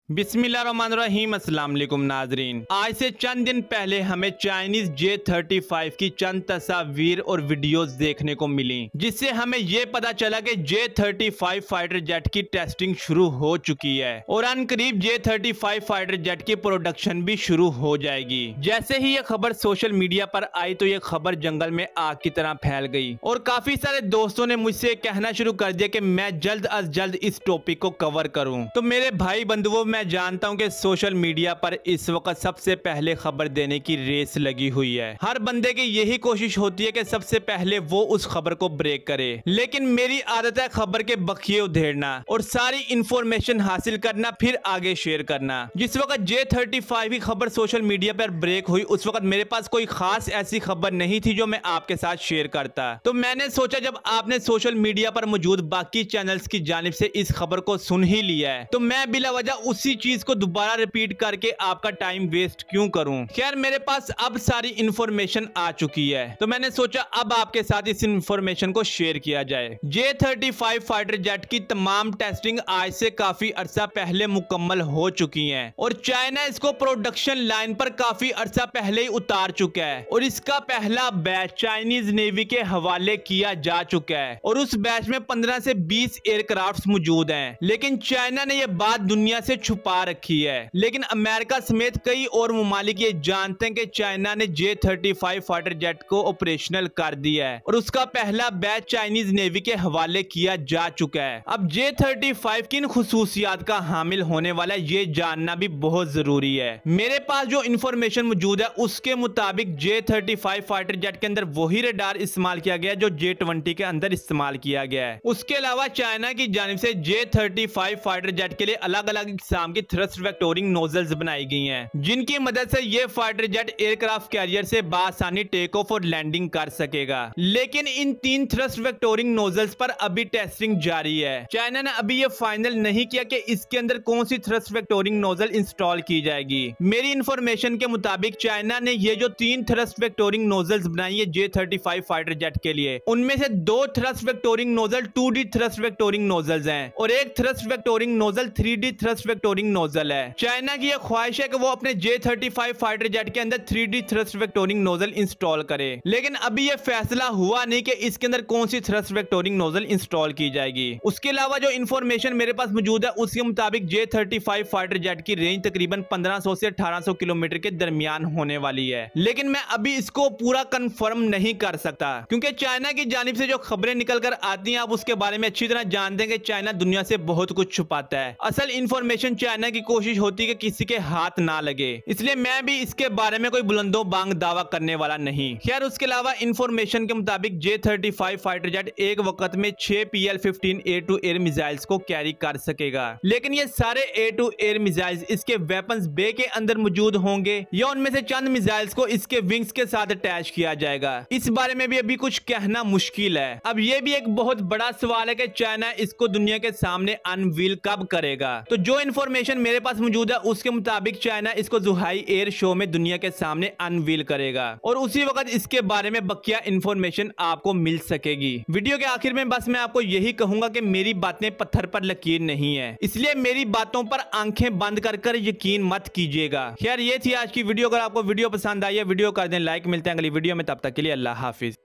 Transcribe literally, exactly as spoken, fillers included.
बिस्मिल्लाहिर्रहमानिर्रहीम। अस्सलाम वालेकुम नाजरीन, आज से चंद दिन पहले हमें चाइनीज जे थर्टी फाइव की चंद तस्वीर और वीडियोस देखने को मिली, जिससे हमें ये पता चला कि J thirty five fighter jet की टेस्टिंग शुरू हो चुकी है और अनकरीब J thirty five fighter jet की प्रोडक्शन भी शुरू हो जाएगी। जैसे ही ये खबर सोशल मीडिया पर आई तो ये खबर जंगल में आग की तरह फैल गई और काफी सारे दोस्तों ने मुझसे कहना शुरू कर दिया कि मैं जल्द अज जल्द इस टॉपिक को कवर करूं। तो मेरे भाई बंधुओं, मैं जानता हूं कि सोशल मीडिया पर इस वक्त सबसे पहले खबर देने की रेस लगी हुई है। हर बंदे की यही कोशिश होती है कि सबसे पहले वो उस खबर को ब्रेक करे, लेकिन मेरी आदत है खबर के बखिए उधेड़ना और सारी इंफॉर्मेशन हासिल करना फिर आगे शेयर करना। जिस वक्त जे थर्टी फाइव की खबर सोशल मीडिया पर ब्रेक हुई उस वक्त मेरे पास कोई खास ऐसी खबर नहीं थी जो मैं आपके साथ शेयर करता। तो मैंने सोचा जब आपने सोशल मीडिया पर मौजूद बाकी चैनल्स की जानिब से इस खबर को सुन ही लिया है तो मैं बिला वजह उसी चीज को दोबारा रिपीट करके आपका टाइम वेस्ट क्यों करूं। खैर, मेरे पास अब सारी इंफॉर्मेशन आ चुकी है तो मैंने सोचा अब आपके साथ इस इंफॉर्मेशन को शेयर किया जाए। J thirty five fighter jet की तमाम टेस्टिंग आज से काफी अरसा पहले मुकम्मल हो चुकी है और चाइना इसको प्रोडक्शन लाइन पर काफी अरसा पहले ही उतार चुका है और इसका पहला बैच चाइनीज नेवी के हवाले किया जा चुका है और उस बैच में पंद्रह से बीस एयरक्राफ्ट मौजूद हैं। लेकिन चाइना ने यह बात दुनिया से छुपा रखी है, लेकिन अमेरिका समेत कई और ममालिक ये जानते हैं कि चाइना ने J thirty five fighter jet को ऑपरेशनल कर दिया है और उसका पहला बैच चाइनीज नेवी के हवाले किया जा चुका है। अब जे थर्टी फाइव किन खुसूसियात का हामिल होने वाला है ये जानना भी बहुत जरूरी है। मेरे पास जो इंफॉर्मेशन मौजूद है उसके मुताबिक J thirty five fighter jet के अंदर वही रडार इस्तेमाल किया गया जो जे ट्वेंटी के अंदर इस्तेमाल किया गया है। उसके अलावा चाइना की जानिब से J thirty five fighter jet के लिए अलग अलग किस्म की थ्रस्ट वेक्टोरिंग नोजल्स बनाई गई हैं, जिनकी मदद से ये फाइटर जेट एयरक्राफ्ट कैरियर से बासानी टेक ऑफ और लैंडिंग कर सकेगा। लेकिन इन तीन थ्रस्ट वेक्टोरिंग नोजल्स पर अभी टेस्टिंग जारी है। चाइना ने अभी ये फाइनल नहीं किया कि इसके अंदर कौन सी थ्रस्ट वेक्टोरिंग नोजल इंस्टॉल की जाएगी। मेरी इंफॉर्मेशन के मुताबिक चाइना ने ये जो तीन थ्रस्ट वेक्टोरिंग नोजल्स बनाई है J thirty five fighter jet के लिए, उनमें से दो thrust vectoring nozzle two D thrust vectoring nozzles हैं और एक thrust vectoring nozzle three D thrust vectoring nozzle है। चाइना की यह ख्वाहिश है कि वो अपने J thirty five fighter jet के अंदर three D thrust vectoring nozzle install करे, लेकिन अभी यह फैसला हुआ नहीं कि इसके अंदर कौन सी थ्रस्ट वेक्टोरिंग नोजल इंस्टॉल की जाएगी। उसके अलावा जो इंफॉर्मेशन मेरे पास मौजूद है उसके मुताबिक J thirty five fighter jet की रेंज तकरीबन पंद्रह सौ से अठारह सौ किलोमीटर के दरमियान होने वाली है, लेकिन मैं अभी इसको पूरा कंफर्म नहीं कर सकता क्योंकि चाइना की जानिब से जो खबरें निकल कर आती हैं आप उसके बारे में अच्छी तरह जानते हैं कि चाइना दुनिया से बहुत कुछ छुपाता है। असल इंफॉर्मेशन चाइना की कोशिश होती है कि किसी के हाथ ना लगे, इसलिए मैं भी इसके बारे में कोई बुलंदो बांग दावा करने वाला नहीं। खैर, उसके अलावा इंफॉर्मेशन के मुताबिक J thirty five fighter jet एक वक्त में छह P L fifteen air to air missiles को कैरी कर सकेगा, लेकिन ये सारे एयर टू एयर मिसाइल्स इसके वेपन्स बे के अंदर मौजूद होंगे या उनमें से चंद मिसाइल्स को इसके विंग्स के साथ अटैच किया जाएगा, इस बारे में भी अभी कुछ कहना मुश्किल है। अब ये भी एक बहुत बड़ा सवाल है कि चाइना इसको दुनिया के सामने अनवील कब करेगा। तो जो इंफॉर्मेशन मेरे पास मौजूद है उसके मुताबिक चाइना इसको जुहाई एयर शो में दुनिया के सामने अनवील करेगा और उसी वक्त इसके बारे में बकिया इंफॉर्मेशन आपको मिल सकेगी। वीडियो के आखिर में बस मैं आपको यही कहूंगा कि मेरी बातें पत्थर पर लकीर नहीं है, इसलिए मेरी बातों पर आंखें बंद कर कर यकीन मत कीजिएगा। खैर, ये थी आज की वीडियो। अगर आपको वीडियो पसंद आई है वीडियो कर दें लाइक। मिलते हैं अगली वीडियो में, तब तक के लिए अल्लाह हाफिज।